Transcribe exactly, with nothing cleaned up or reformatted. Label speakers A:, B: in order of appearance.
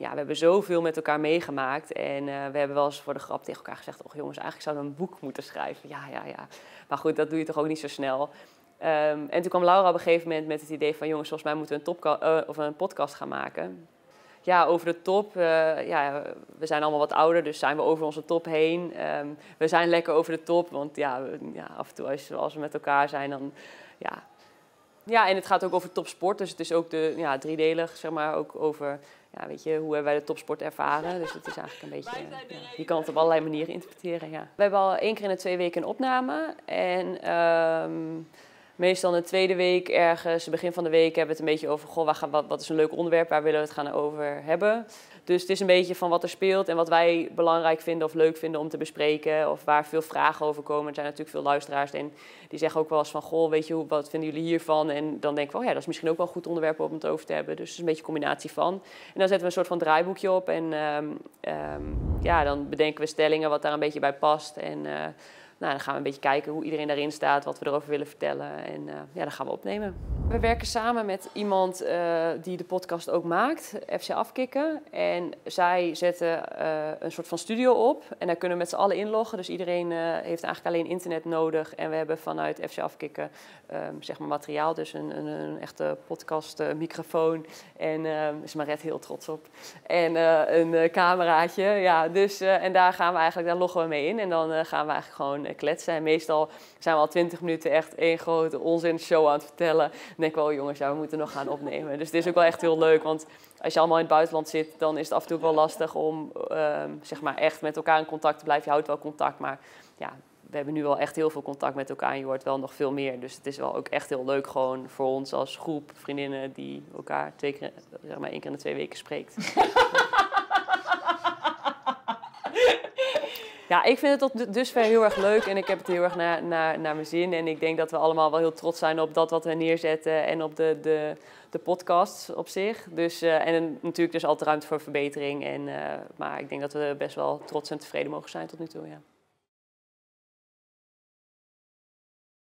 A: ja, we hebben zoveel met elkaar meegemaakt. En uh, we hebben wel eens voor de grap tegen elkaar gezegd... oh jongens, eigenlijk zouden we een boek moeten schrijven. Ja, ja, ja. Maar goed, dat doe je toch ook niet zo snel. Um, en toen kwam Laura op een gegeven moment met het idee van... jongens, volgens mij moeten we een, topka- uh, of een podcast gaan maken. Ja, over de top. Uh, ja, we zijn allemaal wat ouder, dus zijn we over onze top heen. Um, we zijn lekker over de top, want ja, ja af en toe als, als we met elkaar zijn, dan... Ja. ja, en het gaat ook over topsport, dus het is ook de, ja, driedelig, zeg maar, ook over... Ja, weet je, hoe hebben wij de topsport ervaren? Dus het is eigenlijk een beetje... Ja, je kan het op allerlei manieren interpreteren, ja. We hebben al één keer in de twee weken een opname. En um, meestal in de tweede week ergens, begin van de week, hebben we het een beetje over... Goh, waar gaan, wat, wat is een leuk onderwerp, waar willen we het gaan over hebben? Dus het is een beetje van wat er speelt en wat wij belangrijk vinden of leuk vinden om te bespreken. Of waar veel vragen over komen. Er zijn natuurlijk veel luisteraars en die zeggen ook wel eens van... Goh, weet je, wat vinden jullie hiervan? En dan denken we, oh ja, dat is misschien ook wel een goed onderwerp om het over te hebben. Dus het is een beetje een combinatie van. En dan zetten we een soort van draaiboekje op en um, um, ja, dan bedenken we stellingen wat daar een beetje bij past. En uh, nou, dan gaan we een beetje kijken hoe iedereen daarin staat, wat we erover willen vertellen. En uh, ja, dan gaan we opnemen. We werken samen met iemand uh, die de podcast ook maakt, F C Afkikken. En zij zetten uh, een soort van studio op en daar kunnen we met z'n allen inloggen. Dus iedereen uh, heeft eigenlijk alleen internet nodig. En we hebben vanuit F C Afkikken um, zeg maar materiaal, dus een, een, een echte podcast uh, microfoon. En uh, daar is Maret heel trots op. En uh, een uh, cameraatje. Ja, dus, uh, en daar gaan we eigenlijk, daar loggen we mee in. En dan uh, gaan we eigenlijk gewoon uh, kletsen. En meestal zijn we al twintig minuten echt één grote onzinshow aan het vertellen. Dan denk ik wel, jongens, ja, we moeten nog gaan opnemen. Dus het is ook wel echt heel leuk, want als je allemaal in het buitenland zit, dan is het af en toe wel lastig om uh, zeg maar echt met elkaar in contact te blijven. Je houdt wel contact, maar ja, we hebben nu wel echt heel veel contact met elkaar en je hoort wel nog veel meer. Dus het is wel ook echt heel leuk gewoon voor ons als groep vriendinnen die elkaar twee keer, zeg maar één keer in de twee weken spreekt. Ja, ik vind het tot dusver heel erg leuk en ik heb het heel erg naar, naar, naar mijn zin. En ik denk dat we allemaal wel heel trots zijn op dat wat we neerzetten en op de, de, de podcasts op zich. Dus, uh, en natuurlijk dus altijd ruimte voor verbetering. En, uh, maar ik denk dat we best wel trots en tevreden mogen zijn tot nu toe, ja.